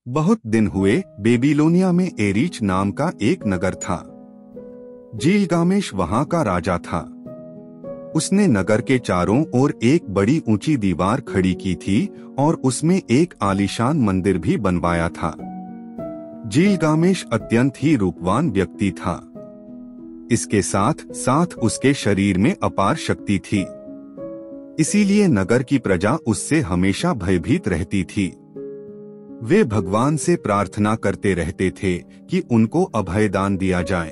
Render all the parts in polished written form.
बहुत दिन हुए, बेबीलोनिया में एरीच नाम का एक नगर था। जिलगामेश वहां का राजा था। उसने नगर के चारों ओर एक बड़ी ऊंची दीवार खड़ी की थी और उसमें एक आलीशान मंदिर भी बनवाया था। जिलगामेश अत्यंत ही रूपवान व्यक्ति था। इसके साथ साथ उसके शरीर में अपार शक्ति थी। इसीलिए नगर की प्रजा उससे हमेशा भयभीत रहती थी। वे भगवान से प्रार्थना करते रहते थे कि उनको अभयदान दिया जाए।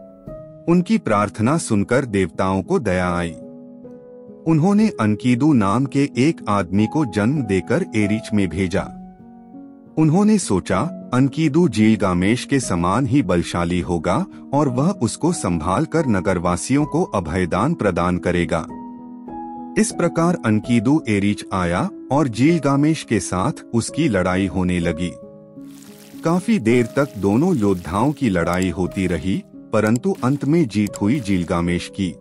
उनकी प्रार्थना सुनकर देवताओं को दया आई। उन्होंने अनकीदू नाम के एक आदमी को जन्म देकर एरीच में भेजा। उन्होंने सोचा अनकीदू जिलगामेश के समान ही बलशाली होगा और वह उसको संभाल कर नगरवासियों को अभयदान प्रदान करेगा। इस प्रकार अनकीदू एरीच आया और जिलगामेश के साथ उसकी लड़ाई होने लगी। काफी देर तक दोनों योद्धाओं की लड़ाई होती रही, परंतु अंत में जीत हुई जिलगामेश की।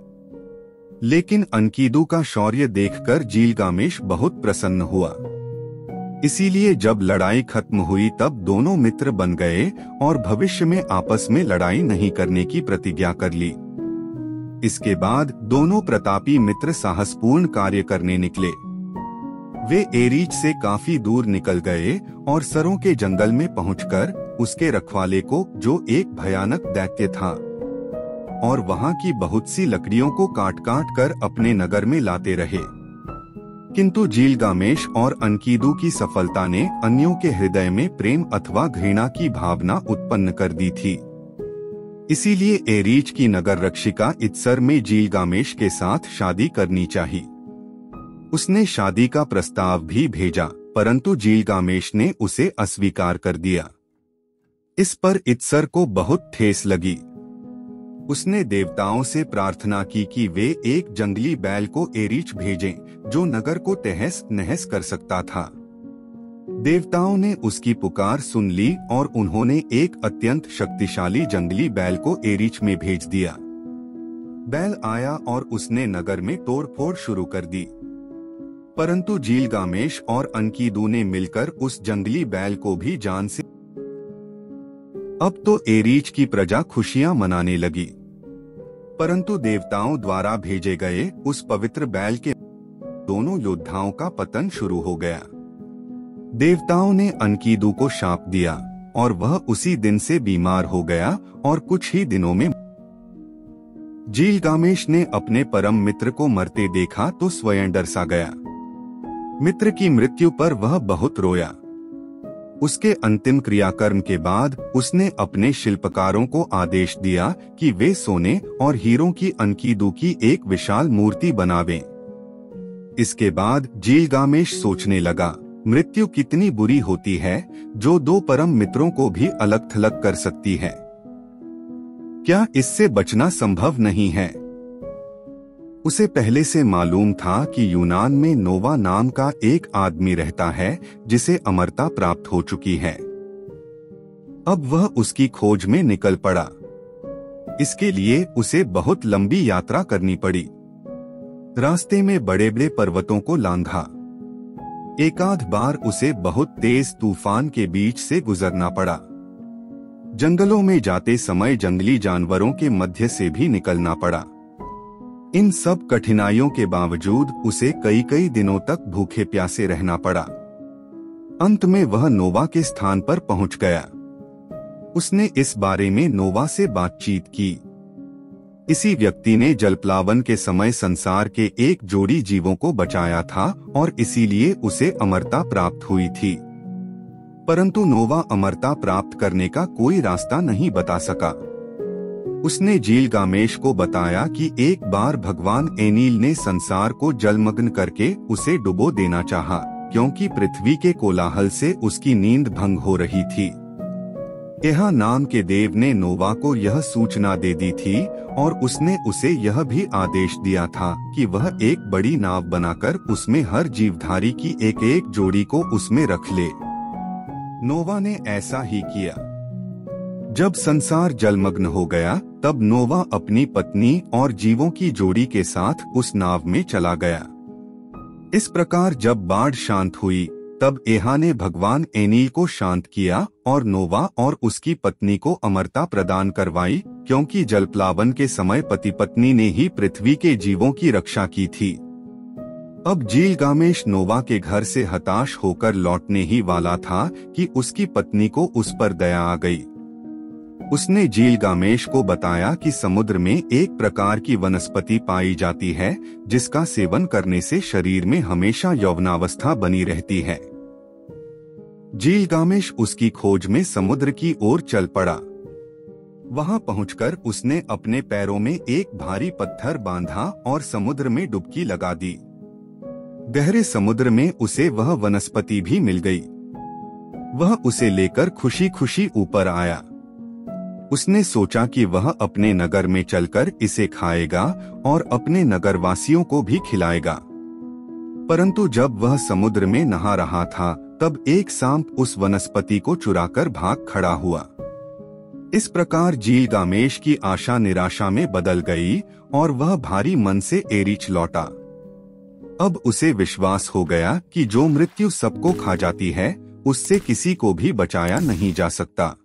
लेकिन अनकीदू का शौर्य देखकर जिलगामेश बहुत प्रसन्न हुआ। इसीलिए जब लड़ाई खत्म हुई तब दोनों मित्र बन गए और भविष्य में आपस में लड़ाई नहीं करने की प्रतिज्ञा कर ली। इसके बाद दोनों प्रतापी मित्र साहसपूर्ण कार्य करने निकले। वे एरीच से काफी दूर निकल गए और सरों के जंगल में पहुंचकर उसके रखवाले को, जो एक भयानक दैत्य था, और वहां की बहुत सी लकड़ियों को काट काट कर अपने नगर में लाते रहे। किंतु जिलगामेश और अनकीदू की सफलता ने अन्यों के हृदय में प्रेम अथवा घृणा की भावना उत्पन्न कर दी थी। इसीलिए एरीच की नगर रक्षिका इत्सर में जिलगामेश के साथ शादी करनी चाहिए। उसने शादी का प्रस्ताव भी भेजा, परंतु जिलगामेश ने उसे अस्वीकार कर दिया। इस पर इत्सर को बहुत ठेस लगी। उसने देवताओं से प्रार्थना की कि वे एक जंगली बैल को एरीच भेजें, जो नगर को तहस नहस कर सकता था। देवताओं ने उसकी पुकार सुन ली और उन्होंने एक अत्यंत शक्तिशाली जंगली बैल को एरीच में भेज दिया। बैल आया और उसने नगर में तोड़फोड़ शुरू कर दी, परंतु जिलगामेश और अनकीदू ने मिलकर उस जंगली बैल को भी जान से। अब तो एरीच की प्रजा खुशियां मनाने लगी, परंतु देवताओं द्वारा भेजे गए उस पवित्र बैल के दोनों योद्धाओं का पतन शुरू हो गया। देवताओं ने अनकीदू को शाप दिया और वह उसी दिन से बीमार हो गया और कुछ ही दिनों में। जिलगामेश ने अपने परम मित्र को मरते देखा तो स्वयं डर सा गया। मित्र की मृत्यु पर वह बहुत रोया। उसके अंतिम क्रियाकर्म के बाद उसने अपने शिल्पकारों को आदेश दिया कि वे सोने और हीरों की अनकीदू की एक विशाल मूर्ति बनावें। इसके बाद जिलगामेश सोचने लगा, मृत्यु कितनी बुरी होती है, जो दो परम मित्रों को भी अलग थलग कर सकती है। क्या इससे बचना संभव नहीं है? उसे पहले से मालूम था कि यूनान में नोवा नाम का एक आदमी रहता है जिसे अमरता प्राप्त हो चुकी है। अब वह उसकी खोज में निकल पड़ा। इसके लिए उसे बहुत लंबी यात्रा करनी पड़ी। रास्ते में बड़े बड़े पर्वतों को लांघा। एकाध बार उसे बहुत तेज तूफान के बीच से गुजरना पड़ा। जंगलों में जाते समय जंगली जानवरों के मध्य से भी निकलना पड़ा। इन सब कठिनाइयों के बावजूद उसे कई कई दिनों तक भूखे प्यासे रहना पड़ा। अंत में वह नोवा के स्थान पर पहुंच गया। उसने इस बारे में नोवा से बातचीत की। इसी व्यक्ति ने जलप्लावन के समय संसार के एक जोड़ी जीवों को बचाया था और इसीलिए उसे अमरता प्राप्त हुई थी। परंतु नोवा अमरता प्राप्त करने का कोई रास्ता नहीं बता सका। उसने जिलगामेश को बताया कि एक बार भगवान एनील ने संसार को जलमग्न करके उसे डुबो देना चाहा, क्योंकि पृथ्वी के कोलाहल से उसकी नींद भंग हो रही थी। यह नाम के देव ने नोवा को यह सूचना दे दी थी और उसने उसे यह भी आदेश दिया था कि वह एक बड़ी नाव बनाकर उसमें हर जीवधारी की एक एक जोड़ी को उसमें रख ले। नोवा ने ऐसा ही किया। जब संसार जलमग्न हो गया तब नोवा अपनी पत्नी और जीवों की जोड़ी के साथ उस नाव में चला गया। इस प्रकार जब बाढ़ शांत हुई तब एहा ने भगवान एनील को शांत किया और नोवा और उसकी पत्नी को अमरता प्रदान करवाई, क्योंकि जलप्लावन के समय पति पत्नी ने ही पृथ्वी के जीवों की रक्षा की थी। अब जिलगामेश नोवा के घर से हताश होकर लौटने ही वाला था कि उसकी पत्नी को उस पर दया आ गई। उसने जिलगामेश को बताया कि समुद्र में एक प्रकार की वनस्पति पाई जाती है जिसका सेवन करने से शरीर में हमेशा यौवनावस्था बनी रहती है। जिलगामेश उसकी खोज में समुद्र की ओर चल पड़ा। वहां पहुंचकर उसने अपने पैरों में एक भारी पत्थर बांधा और समुद्र में डुबकी लगा दी। गहरे समुद्र में उसे वह वनस्पति भी मिल गई। वह उसे लेकर खुशी खुशी ऊपर आया। उसने सोचा कि वह अपने नगर में चलकर इसे खाएगा और अपने नगरवासियों को भी खिलाएगा। परंतु जब वह समुद्र में नहा रहा था तब एक सांप उस वनस्पति को चुराकर भाग खड़ा हुआ। इस प्रकार जिलगामेश की आशा निराशा में बदल गई और वह भारी मन से एरीच लौटा। अब उसे विश्वास हो गया कि जो मृत्यु सबको खा जाती है उससे किसी को भी बचाया नहीं जा सकता।